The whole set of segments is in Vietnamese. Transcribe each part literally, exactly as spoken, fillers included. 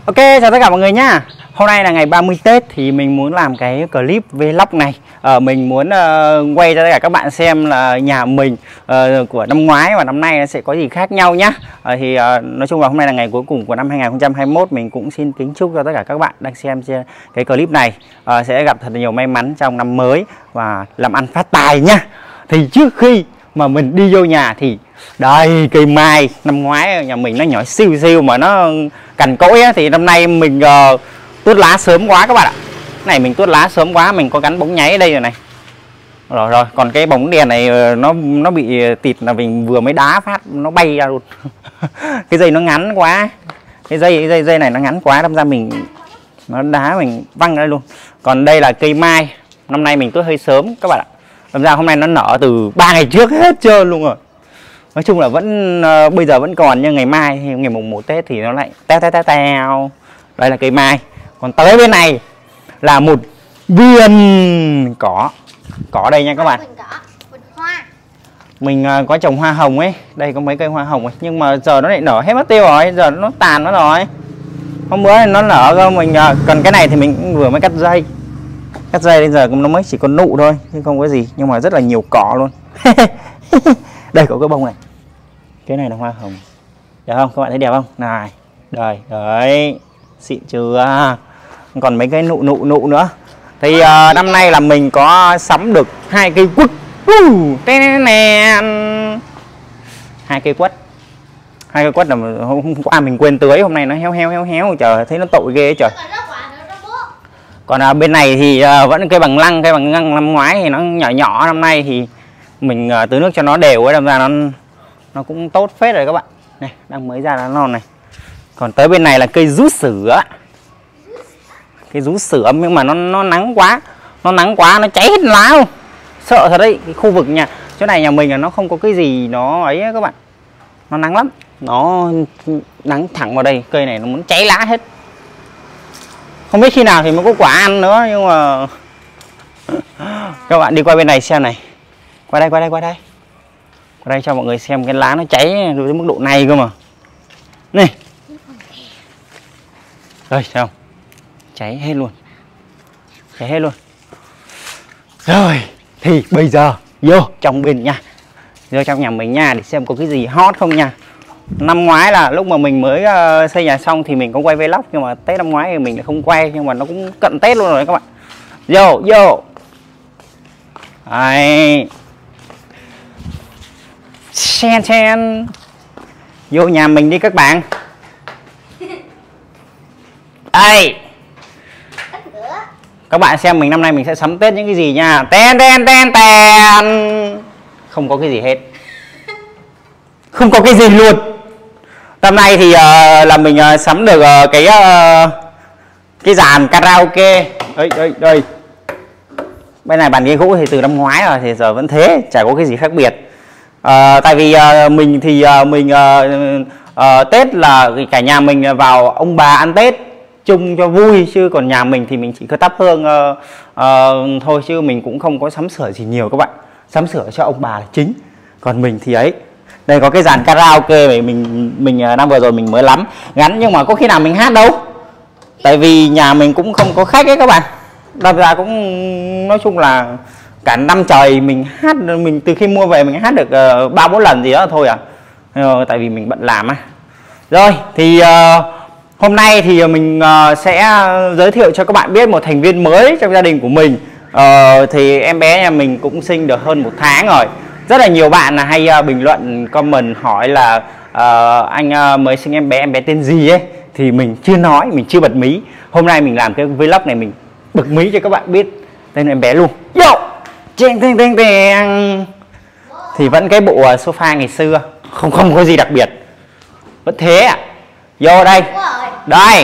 Ok, chào tất cả mọi người nhá. Hôm nay là ngày ba mươi Tết thì mình muốn làm cái clip vlog này. Ờ, mình muốn uh, quay cho tất cả các bạn xem là nhà mình uh, của năm ngoái và năm nay sẽ có gì khác nhau nhá. Uh, thì uh, nói chung là hôm nay là ngày cuối cùng của năm hai nghìn không trăm hai mươi mốt. Mình cũng xin kính chúc cho tất cả các bạn đang xem cái clip này uh, sẽ gặp thật nhiều may mắn trong năm mới và làm ăn phát tài nhá. Thì trước khi mà mình đi vô nhà thì đây, cây mai năm ngoái nhà mình nó nhỏ siêu siêu mà nó cằn cỗi á, thì năm nay mình uh, tuốt lá sớm quá các bạn ạ. Này mình tuốt lá sớm quá, mình có gắn bóng nháy ở đây rồi này. Rồi rồi, còn cái bóng đèn này nó nó bị tịt là mình vừa mới đá phát nó bay ra luôn. Cái dây nó ngắn quá. Cái dây cái dây dây này nó ngắn quá, đâm ra mình nó đá mình văng ra luôn. Còn đây là cây mai, năm nay mình tuốt hơi sớm các bạn ạ. Đâm ra hôm nay nó nở từ ba ngày trước hết trơn luôn rồi. Nói chung là vẫn uh, bây giờ vẫn còn, nhưng ngày mai thì ngày mùng một Tết thì nó lại teo teo teo teo. Đây là cây mai. Còn tới bên này là một viên cỏ. Cỏ đây nha các bạn. Mình uh, có trồng hoa hồng ấy. Đây có mấy cây hoa hồng ấy. Nhưng mà giờ nó lại nở hết mất tiêu rồi. Giờ nó tàn mất rồi. Hôm bữa nó nở cơ mình uh, còn cái này thì mình vừa mới cắt dây. Cắt dây đến giờ nó mới chỉ có nụ thôi chứ không có gì. Nhưng mà rất là nhiều cỏ luôn. Đây có cái bông này. Cái này là hoa hồng. Đẹp không? Các bạn thấy đẹp không? Này. Đây. Đấy. Xịn chưa? Còn mấy cái nụ nụ nụ nữa. Thì uh, năm nay là mình có sắm được hai cây quất. Uh, hai cây quất. Hai cây quất là hôm qua mình quên tưới, hôm nay nó héo héo héo héo. Trời, thấy nó tội ghê trời. Còn uh, bên này thì uh, vẫn cây bằng lăng. Cây bằng lăng năm ngoái thì nó nhỏ nhỏ, năm nay thì mình uh, tưới nước cho nó đều ấy, đâm ra nó nó cũng tốt phết rồi các bạn. Này, đang mới ra lá non này. Còn tới bên này là cây rú sữa. Cây rú sữa nhưng mà nó nó nắng quá. Nó nắng quá nó cháy hết lá luôn. Sợ thật đấy, cái khu vực nhà chỗ này nhà mình là nó không có cái gì nó ấy các bạn. Nó nắng lắm. Nó nắng thẳng vào đây, cây này nó muốn cháy lá hết. Không biết khi nào thì mới có quả ăn nữa, nhưng mà các bạn đi qua bên này xem này. Qua đây, qua đây, qua đây. Qua đây cho mọi người xem cái lá nó cháy đến mức độ này cơ mà. Này. Đây, thấy không? Cháy hết luôn. Cháy hết luôn. Rồi, thì bây giờ vô trong bên nha. Vô trong nhà mình nha, để xem có cái gì hot không nha. Năm ngoái là lúc mà mình mới uh, xây nhà xong thì mình có quay vlog, nhưng mà Tết năm ngoái thì mình lại không quay, nhưng mà nó cũng cận Tết luôn rồi các bạn. Vô, vô. Đấy. Chen chen. Vô nhà mình đi các bạn. Đây. Các bạn xem mình năm nay mình sẽ sắm Tết những cái gì nha. Ten ten ten ten. Không có cái gì hết. Không có cái gì luôn. Năm nay thì uh, là mình uh, sắm được uh, cái uh, cái dàn karaoke. Đây đây đây. Bên này bàn ghế gỗ thì từ năm ngoái rồi thì giờ vẫn thế, chả có cái gì khác biệt. À, tại vì uh, mình thì uh, mình uh, uh, Tết là cả nhà mình vào ông bà ăn Tết chung cho vui, chứ còn nhà mình thì mình chỉ có thắp hương uh, uh, thôi, chứ mình cũng không có sắm sửa gì nhiều các bạn. Sắm sửa cho ông bà là chính. Còn mình thì ấy, đây có cái dàn karaoke này, mình mình uh, năm vừa rồi mình mới lắm gắn, nhưng mà có khi nào mình hát đâu. Tại vì nhà mình cũng không có khách ấy các bạn. Đâm ra cũng nói chung là cả năm trời mình hát, mình từ khi mua về mình hát được ba bốn lần gì đó thôi à. Ờ, tại vì mình bận làm á. Rồi thì uh, hôm nay thì mình uh, sẽ giới thiệu cho các bạn biết một thành viên mới trong gia đình của mình. Uh, thì em bé nhà mình cũng sinh được hơn một tháng rồi. Rất là nhiều bạn là hay uh, bình luận comment hỏi là uh, anh uh, mới sinh em bé, em bé tên gì ấy. Thì mình chưa nói, mình chưa bật mí. Hôm nay mình làm cái vlog này mình bật mí cho các bạn biết tên em bé luôn. Yo! Cheng teng teng teng. Thì vẫn cái bộ sofa ngày xưa, không không có gì đặc biệt, vẫn thế ạ. À. Vô đây, đây,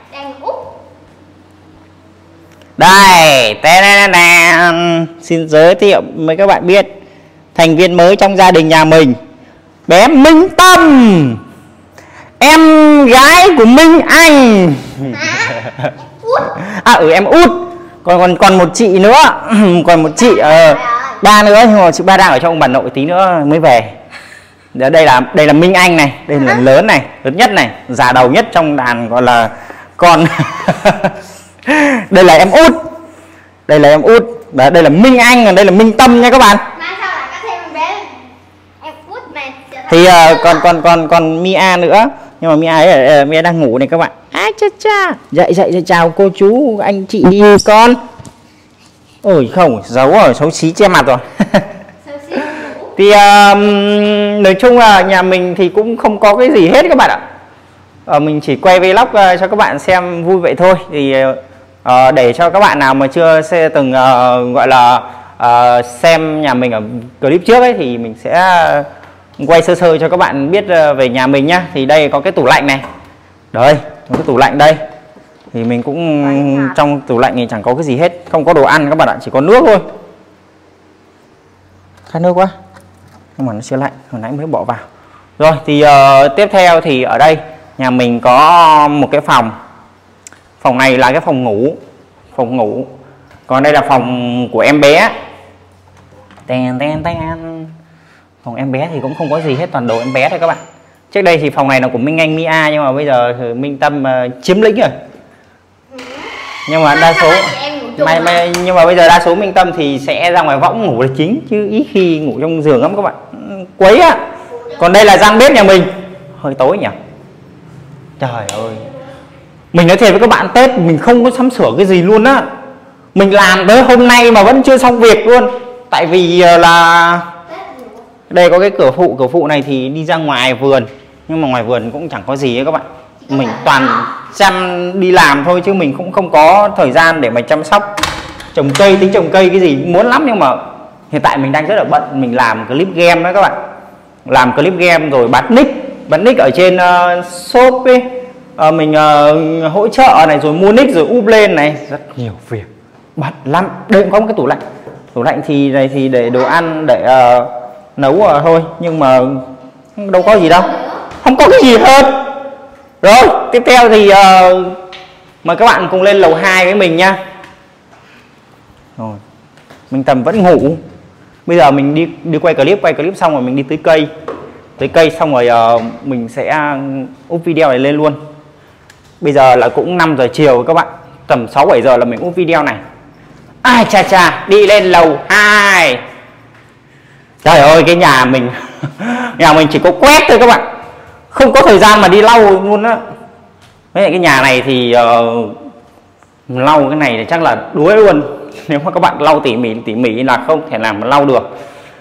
đây, tên xin giới thiệu với các bạn biết thành viên mới trong gia đình nhà mình, bé Minh Tâm, em gái của Minh Anh. À ừ, em út. Còn còn còn một chị nữa, còn một chị uh, ba nữa, nhưng mà chị ba đang ở trong bà nội, tí nữa mới về. Đây là đây là Minh Anh này, đây là lớn này, lớn nhất này, già đầu nhất trong đàn, gọi là Còn đây là em út, đây là em út, và đây là Minh Anh, còn đây là Minh Tâm nha các bạn. Thì uh, còn còn còn còn Mia nữa, nhưng mà Mia ấy uh, Mia đang ngủ này các bạn. À, cha cha. Dậy dậy dậy, chào cô chú anh chị đi con. Ôi không, giấu rồi, xấu xí che mặt rồi. Thì uh, nói chung là nhà mình thì cũng không có cái gì hết các bạn ạ. Uh, mình chỉ quay vlog uh, cho các bạn xem vui vậy thôi. Thì uh, để cho các bạn nào mà chưa sẽ từng uh, gọi là uh, xem nhà mình ở clip trước ấy, thì mình sẽ quay sơ sơ cho các bạn biết uh, về nhà mình nhá. Thì đây có cái tủ lạnh này. Đây, cái tủ lạnh đây. Thì mình cũng trong tủ lạnh thì chẳng có cái gì hết, không có đồ ăn các bạn ạ, chỉ có nước thôi. Khát nước quá. Nhưng mà nó chưa lạnh, hồi nãy mới bỏ vào. Rồi thì uh, tiếp theo thì ở đây nhà mình có một cái phòng. Phòng này là cái phòng ngủ. Phòng ngủ. Còn đây là phòng của em bé. Ten ten ten. Phòng em bé thì cũng không có gì hết, toàn đồ em bé thôi các bạn. Trước đây thì phòng này là của Minh Anh Mia, nhưng mà bây giờ thì Minh Tâm uh, chiếm lĩnh rồi. Nhưng mà đa số may, may, nhưng mà bây giờ đa số Minh Tâm thì sẽ ra ngoài võng ngủ là chính, chứ ít khi ngủ trong giường lắm các bạn, quấy á. Còn đây là gian bếp nhà mình, hơi tối nhỉ. Trời ơi, mình nói thiệt với các bạn, Tết mình không có sắm sửa cái gì luôn á. Mình làm tới hôm nay mà vẫn chưa xong việc luôn. Tại vì là đây có cái cửa phụ, cửa phụ này thì đi ra ngoài vườn, nhưng mà ngoài vườn cũng chẳng có gì ấy các bạn. Mình toàn chăm đi làm thôi, chứ mình cũng không có thời gian để mà chăm sóc trồng cây, tính trồng cây cái gì muốn lắm. Nhưng mà hiện tại mình đang rất là bận, mình làm clip game đó các bạn, làm clip game rồi bán nick, bán nick ở trên uh, shop ấy. Uh, mình uh, hỗ trợ này, rồi mua nick rồi up lên này, rất nhiều việc, bận lắm. Đây cũng có một cái tủ lạnh, tủ lạnh thì này thì để đồ ăn, để uh, nấu uh, thôi, nhưng mà đâu có gì đâu, không có cái gì hết. Rồi, tiếp theo thì uh, mời các bạn cùng lên lầu hai với mình nha. Rồi, Minh Tâm vẫn ngủ. Bây giờ mình đi đi quay clip, quay clip xong rồi mình đi tưới cây. Tưới cây xong rồi uh, mình sẽ up video này lên luôn. Bây giờ là cũng năm giờ chiều các bạn. Tầm sáu bảy giờ là mình up video này. Ai cha cha, đi lên lầu hai. Trời ơi, cái nhà mình nhà mình chỉ có quét thôi các bạn, không có thời gian mà đi lau luôn á. Với lại cái nhà này thì uh, lau cái này thì chắc là đuối luôn. Nếu mà các bạn lau tỉ mỉ tỉ mỉ là không thể làm mà lau được.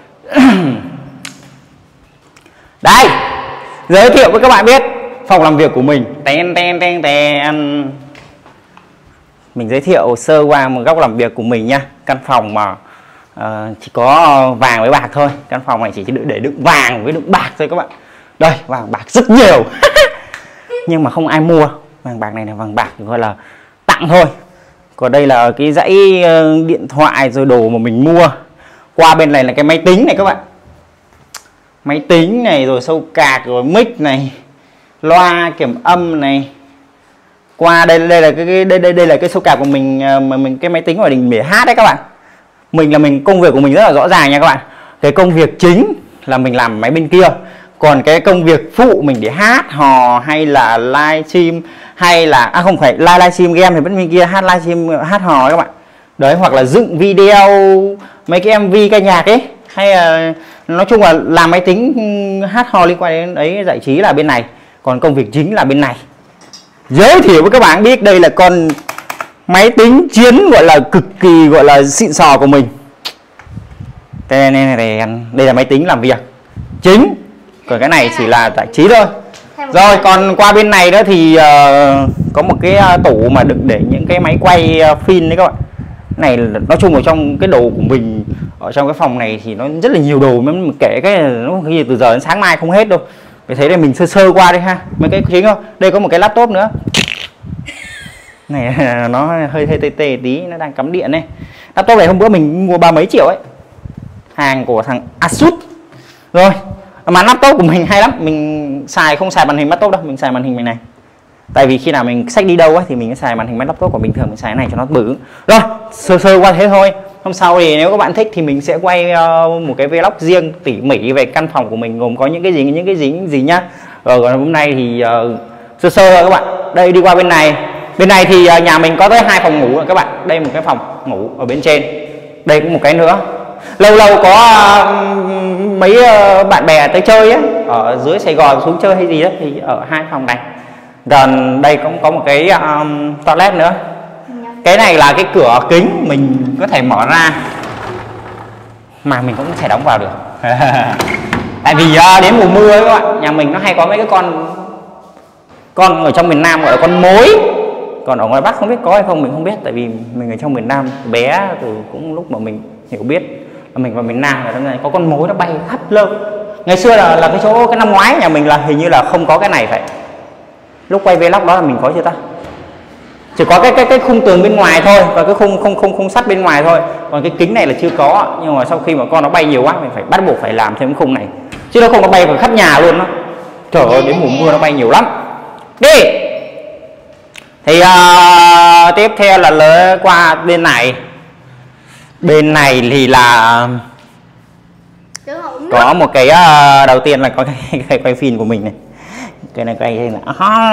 Đây, giới thiệu với các bạn biết phòng làm việc của mình. Ten ten ten ten. Mình giới thiệu sơ qua một góc làm việc của mình nha. Căn phòng mà uh, chỉ có vàng với bạc thôi. Căn phòng này chỉ để đựng vàng với đựng bạc thôi các bạn. Đây, vàng bạc rất nhiều. Nhưng mà không ai mua. Vàng bạc này là vàng bạc gọi là tặng thôi. Còn đây là cái dãy uh, điện thoại rồi đồ mà mình mua. Qua bên này là cái máy tính này các bạn. Máy tính này, rồi sâu cạc, rồi mic này, loa kiểm âm này. Qua đây đây là cái đây đây đây là cái sâu cạc của mình, mà mình cái máy tính của mình để hát đấy các bạn. Mình là mình công việc của mình rất là rõ ràng nha các bạn. Cái công việc chính là mình làm máy bên kia. Còn cái công việc phụ mình để hát hò hay là livestream, hay là à không phải live livestream game thì vẫn bên kia, hát livestream hát hò các bạn. Đấy, hoặc là dựng video mấy cái em vê ca nhạc ấy, hay là nói chung là làm máy tính hát hò liên quan đến ấy, giải trí là bên này. Còn công việc chính là bên này. Giới thiệu với các bạn biết đây là con máy tính chiến gọi là cực kỳ gọi là xịn sò của mình. Đây, này, này, đây là máy tính làm việc chính, còn cái này chỉ là giải trí thôi. Rồi còn qua bên này đó thì uh, có một cái uh, tủ mà đựng để những cái máy quay uh, phim đấy các bạn. Này nói chung ở trong cái đồ của mình ở trong cái phòng này thì nó rất là nhiều đồ, mình kể cái nó cái gì từ giờ đến sáng mai không hết đâu. Vậy thấy đây mình sơ sơ qua đây ha. Mấy cái chính không? Đây có một cái laptop nữa. Này nó hơi hơi tê tê tí, nó đang cắm điện này. Laptop này hôm bữa mình mua ba mấy triệu ấy. Hàng của thằng Asus. Rồi, mà laptop của mình hay lắm, mình xài không xài màn hình laptop đâu, mình xài màn hình mình này. Tại vì khi nào mình xách đi đâu ấy thì mình sẽ xài màn hình laptop của bình thường, mình xài cái này cho nó bự. Rồi, sơ sơ qua thế thôi. Hôm sau thì nếu các bạn thích thì mình sẽ quay uh, một cái vlog riêng tỉ mỉ về căn phòng của mình, gồm có những cái gì những cái gì những gì nhá. Rồi còn hôm nay thì uh, sơ sơ rồi các bạn. Đây đi qua bên này. Bên này thì uh, nhà mình có tới hai phòng ngủ rồi các bạn. Đây một cái phòng ngủ ở bên trên, đây cũng một cái nữa. Lâu lâu có uh, mấy uh, bạn bè tới chơi á, ở dưới Sài Gòn xuống chơi hay gì đó thì ở hai phòng này. Gần đây cũng có một cái um, toilet nữa. Cái này là cái cửa kính mình có thể mở ra mà mình cũng có thể đóng vào được. Tại vì uh, đến mùa mưa ấy các bạn, nhà mình nó hay có mấy cái con con ở trong miền Nam gọi là con mối, còn ở ngoài Bắc không biết có hay không mình không biết, tại vì mình ở trong miền Nam bé từ cũng lúc mà mình hiểu biết là mình vào miền Nam là có con mối nó bay khắp lơ. Ngày xưa là là cái chỗ cái năm ngoái nhà mình là hình như là không có cái này phải. Lúc quay vlog đó là mình có chưa ta? Chỉ có cái cái cái khung tường bên ngoài thôi và cái khung khung khung khung sắt bên ngoài thôi, còn cái kính này là chưa có. Nhưng mà sau khi mà con nó bay nhiều quá mình phải bắt buộc phải làm thêm cái khung này, chứ nó không nó bay vào khắp nhà luôn đó. Trời ơi, đến mùa mưa nó bay nhiều lắm. Đi thì uh, tiếp theo là lỡ qua bên này. Bên này thì là có một cái uh, đầu tiên là có cái, cái quay phim của mình này. Cái này quay là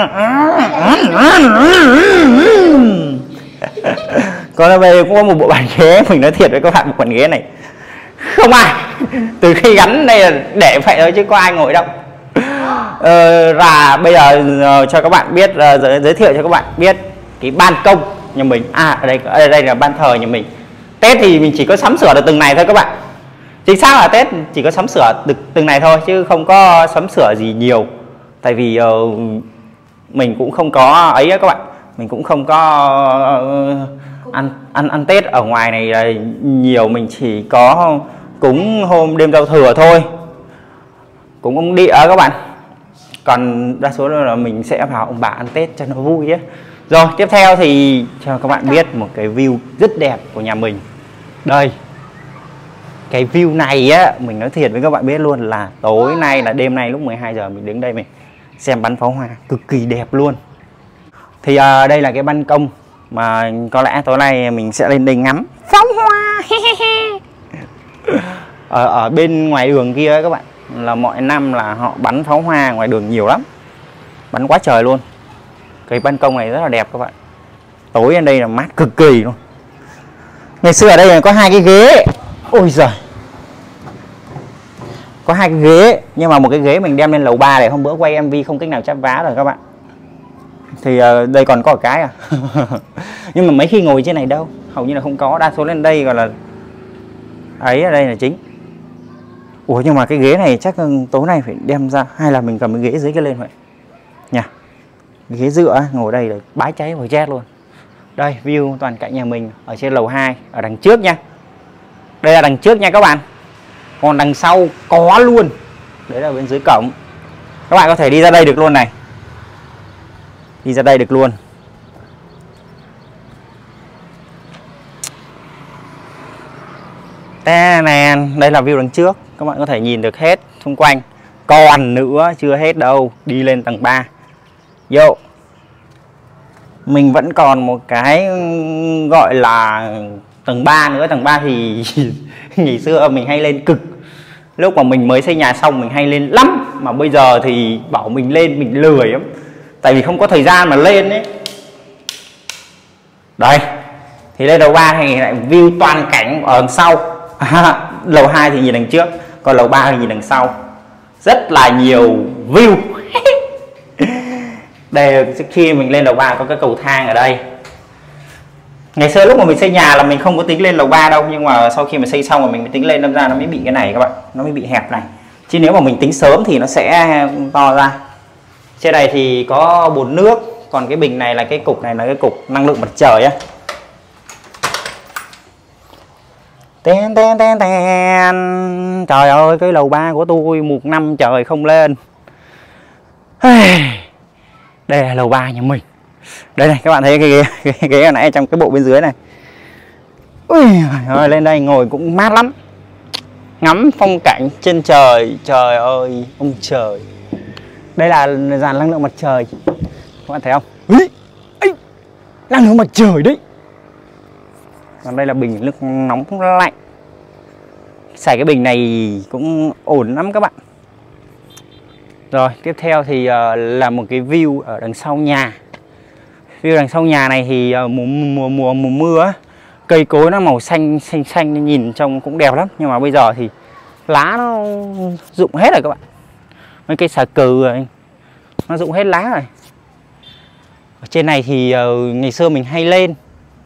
có là về cũng có một bộ bàn ghế. Mình nói thiệt với các bạn, một bàn ghế này không ai từ khi gắn đây là để vậy thôi chứ có ai ngồi đâu. Ờ, và bây giờ uh, cho các bạn biết, uh, giới, giới thiệu cho các bạn biết cái ban công nhà mình. À ở đây, ở đây là ban thờ nhà mình. Tết thì mình chỉ có sắm sửa được từng này thôi các bạn. Chính xác là Tết chỉ có sắm sửa được từng này thôi chứ không có sắm sửa gì nhiều. Tại vì uh, mình cũng không có ấy á các bạn, mình cũng không có uh, ăn ăn ăn Tết ở ngoài này uh, nhiều. Mình chỉ có cúng hôm đêm giao thừa thôi, cúng ông địa các bạn. Còn đa số là mình sẽ vào ông bà ăn Tết cho nó vui ấy. Rồi tiếp theo thì cho các bạn biết một cái view rất đẹp của nhà mình. Đây, cái view này á, mình nói thiệt với các bạn biết luôn là tối nay là đêm nay lúc mười hai giờ mình đứng đây mình xem bắn pháo hoa cực kỳ đẹp luôn. Thì à, đây là cái ban công mà có lẽ tối nay mình sẽ lên đây ngắm pháo hoa. ở, ở bên ngoài đường kia các bạn là mọi năm là họ bắn pháo hoa ngoài đường nhiều lắm, bắn quá trời luôn. Cái ban công này rất là đẹp các bạn, tối ở đây là mát cực kỳ luôn. Ngày xưa ở đây là có hai cái ghế, ôi giời, có hai cái ghế, nhưng mà một cái ghế mình đem lên lầu ba để hôm bữa quay em vê không cách nào chắp vá rồi các bạn. Thì uh, đây còn có một cái à. Nhưng mà mấy khi ngồi trên này đâu, hầu như là không có, đa số lên đây gọi là ấy, ở đây là chính. Ủa nhưng mà cái ghế này chắc tối nay phải đem ra, hay là mình cầm cái ghế dưới cái lên vậy nha. Cái ghế dựa ngồi đây là bái cháy vào chết luôn. Đây view toàn cảnh nhà mình ở trên lầu hai, ở đằng trước nha. Đây là đằng trước nha các bạn. Còn đằng sau có luôn. Đấy là bên dưới cổng. Các bạn có thể đi ra đây được luôn này. Đi ra đây được luôn. Đây là view đằng trước. Các bạn có thể nhìn được hết xung quanh. Còn nữa chưa hết đâu. Đi lên tầng ba. Vô. Mình vẫn còn một cái gọi là tầng ba nữa. Tầng ba thì ngày xưa mình hay lên cực. Lúc mà mình mới xây nhà xong mình hay lên lắm. Mà bây giờ thì bảo mình lên mình lười lắm. Tại vì không có thời gian mà lên ấy. Đây. Thì lên lầu ba thì lại view toàn cảnh ở đằng sau. À, lầu hai thì nhìn đằng trước. Còn lầu ba thì nhìn đằng sau. Rất là nhiều view. Đây khi mình lên lầu ba có cái cầu thang ở đây. Ngày xưa lúc mà mình xây nhà là mình không có tính lên lầu ba đâu. Nhưng mà sau khi mà xây xong rồi mình mới tính lên, đâm ra nó mới bị cái này các bạn. Nó mới bị hẹp này. Chứ nếu mà mình tính sớm thì nó sẽ to ra. Trên này thì có bồn nước. Còn cái bình này là cái cục này là cái cục năng lượng mặt trời á. Ten, ten, ten, ten. Trời ơi cái lầu ba của tôi một năm trời không lên. Đây là lầu ba nhà mình. Đây này các bạn thấy cái ghế, cái ghế hồi nãy trong cái bộ bên dưới này. Ui rồi lên đây ngồi cũng mát lắm. Ngắm phong cảnh trên trời. Trời ơi ông trời. Đây là dàn năng lượng mặt trời. Các bạn thấy không? Ý, ý, năng lượng mặt trời đấy. Còn đây là bình nước nóng lạnh. Xài cái bình này cũng ổn lắm các bạn. Rồi tiếp theo thì uh, là một cái view ở đằng sau nhà. View đằng sau nhà này thì uh, mùa, mùa mùa mùa mưa á, cây cối nó màu xanh xanh xanh nhìn trông cũng đẹp lắm, nhưng mà bây giờ thì lá nó rụng hết rồi các bạn. Mấy cây xà cừ rồi nó rụng hết lá rồi. Ở trên này thì uh, ngày xưa mình hay lên,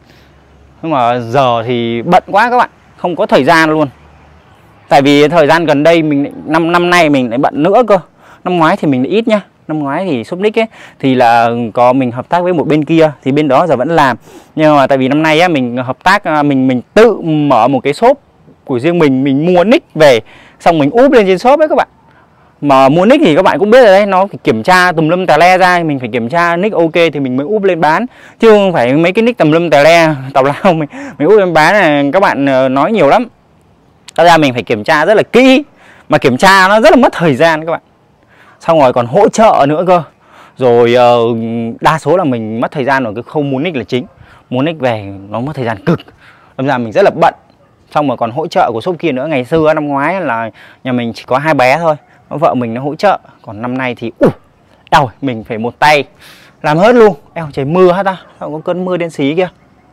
nhưng mà giờ thì bận quá các bạn, không có thời gian luôn. Tại vì thời gian gần đây mình năm năm nay mình lại bận nữa cơ. Năm ngoái thì mình ít nhá. Năm ngoái thì shop nick ấy thì là có mình hợp tác với một bên kia, thì bên đó giờ vẫn làm. Nhưng mà tại vì năm nay á mình hợp tác, mình mình tự mở một cái shop của riêng mình, mình mua nick về xong mình úp lên trên shop ấy các bạn. Mà mua nick thì các bạn cũng biết rồi đấy, nó phải kiểm tra tùm lum tà le ra, mình phải kiểm tra nick ok thì mình mới úp lên bán, chứ không phải mấy cái nick tùm lum tà le tào lao mình mình úp lên bán này các bạn nói nhiều lắm. Thật ra mình phải kiểm tra rất là kỹ, mà kiểm tra nó rất là mất thời gian các bạn. Xong rồi còn hỗ trợ nữa cơ. Rồi đa số là mình mất thời gian ở cái khâu mua nick là chính. Mua nick về nó mất thời gian cực, đâm ra mình rất là bận. Xong rồi còn hỗ trợ của shop kia nữa. Ngày xưa năm ngoái là nhà mình chỉ có hai bé thôi, vợ mình nó hỗ trợ. Còn năm nay thì uh, đau, mình phải một tay làm hết luôn. Eo trời mưa hả ta? Sao có cơn mưa đen xí kìa.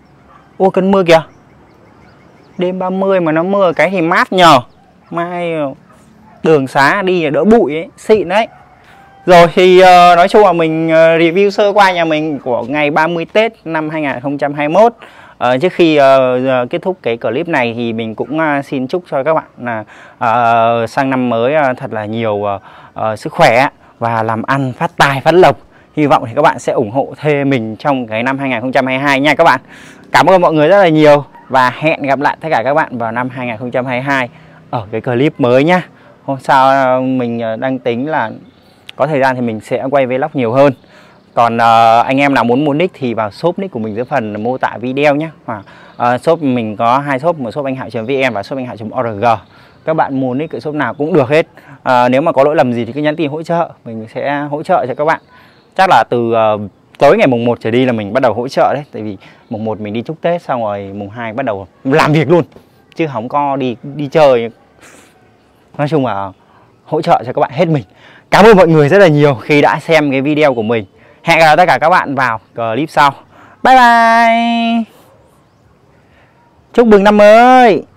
Ô cơn mưa kìa. Đêm ba mươi mà nó mưa cái thì mát nhờ. Mai đường xá đi đỡ bụi ấy, xịn đấy. Rồi thì uh, nói chung là mình uh, review sơ qua nhà mình của ngày ba mươi Tết năm hai nghìn không trăm hai mươi mốt. Uh, trước khi uh, uh, kết thúc cái clip này thì mình cũng uh, xin chúc cho các bạn là uh, sang năm mới uh, thật là nhiều uh, uh, sức khỏe và làm ăn phát tài phát lộc. Hy vọng thì các bạn sẽ ủng hộ thêm mình trong cái năm hai nghìn không trăm hai mươi hai nha các bạn. Cảm ơn mọi người rất là nhiều và hẹn gặp lại tất cả các bạn vào năm hai nghìn không trăm hai mươi hai ở cái clip mới nhá. Hôm sau uh, mình uh, đang tính là có thời gian thì mình sẽ quay vlog nhiều hơn. Còn uh, anh em nào muốn mua nick thì vào shop nick của mình dưới phần mô tả video nhé. uh, Shop mình có hai shop, một shop anh hạo.vn và shop anh hạo.org. Các bạn mua nick ở shop nào cũng được hết. uh, Nếu mà có lỗi lầm gì thì cứ nhắn tin hỗ trợ, mình sẽ hỗ trợ cho các bạn. Chắc là từ uh, tối ngày mùng một trở đi là mình bắt đầu hỗ trợ đấy. Tại vì mùng một mình đi chúc Tết, xong rồi mùng hai bắt đầu làm việc luôn, chứ không có đi đi chơi. Nói chung là hỗ trợ cho các bạn hết mình. Cảm ơn mọi người rất là nhiều khi đã xem cái video của mình. Hẹn gặp lại tất cả các bạn vào clip sau. Bye bye. Chúc mừng năm mới.